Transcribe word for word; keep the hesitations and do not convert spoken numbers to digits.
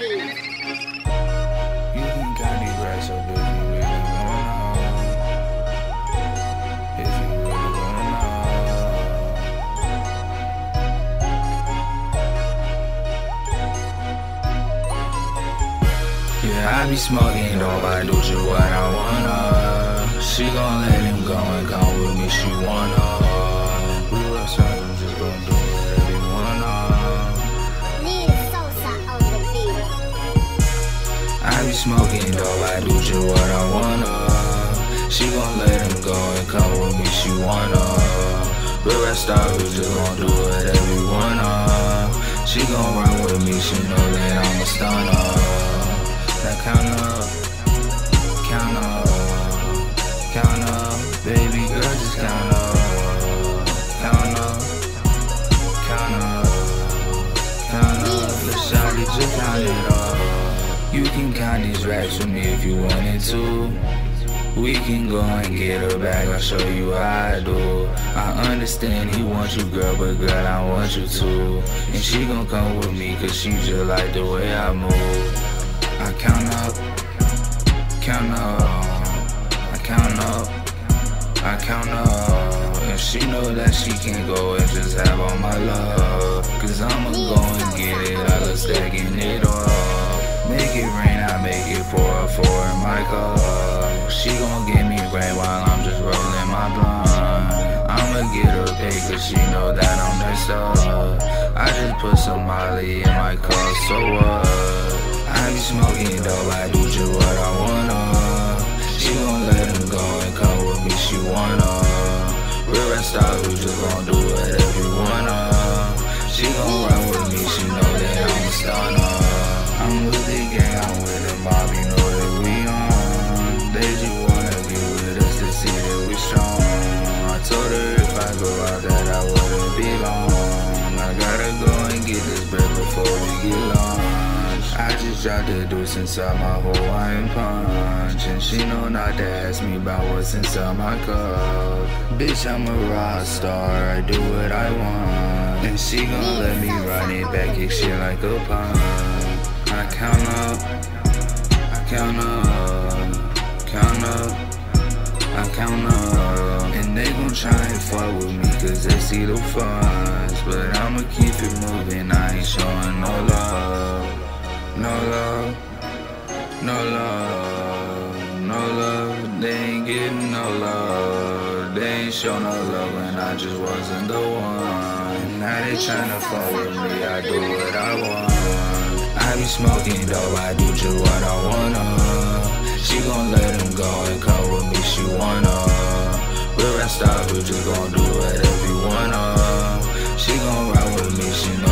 beat. You can count these racks up if you really wanna. If you really wanna. Yeah, I be smoking dope, I do just what I wanna. She gon' let him go and come with me, she wanna. We were something, just gon' do whatever you wanna. Nina Sosa on the beat. I be smoking dope, I do just what I wanna. She gon' let him go and come with me, she wanna. Real rap star, we just gon' do whatever you wanna. She gon' run with me, she know that I'm a stunner. Now count up, count up, count up, baby girl, just count up, count up, count up, count up, let's shawty just count it up. You can count these racks with me if you wanted to. We can go and get her back, I'll show you how I do. I understand he wants you, girl, but girl, I want you too. And she gon' come with me, cause she just like the way I move. I count up, count up, I count up, I count up. And she know that she can't go and just have all my love. Cause I'ma go and get it, I love stacking it up. Make it rain, I make it pour for in my cup. She gon' give me rain while I'm just rolling my blunt. I'ma get her paid cause she know that I'm messed up. I just put some Molly in my cup, so what? I be smoking dope, I do just what I wanna. She gon' let him go and come with me, she wanna. Real rap star, we just gon' do whatever you wanna. She gon' run with me, she know that I'm a stunner. I'm with the gang, I'm with the mob, you know that we on. They just wanna get with us to see that we strong. I told her if I go out that I wouldn't be long. I gotta go and get this bread before we get lunch. I just dropped the deuce inside my Hawaiian punch. And she know not to ask me about what's inside my cup. Bitch, I'm a rock star, I do what I want. And she gon' let me run it back, kick shit like a pun. I count up, I count up, count up, I count up. And they gon' try and fuck with me cause they see the funds. But I'ma keep it moving, I ain't showing no love. No love, no love, no love. They ain't getting no love. They ain't show no love when I just wasn't the one. Now they tryna fuck with me, I do what I want. I be smoking dope, I do just what I wanna. She gon' let him go and come with me, she wanna. Real rap star, we just gon' do whatever you wanna. She gon' ride with me, she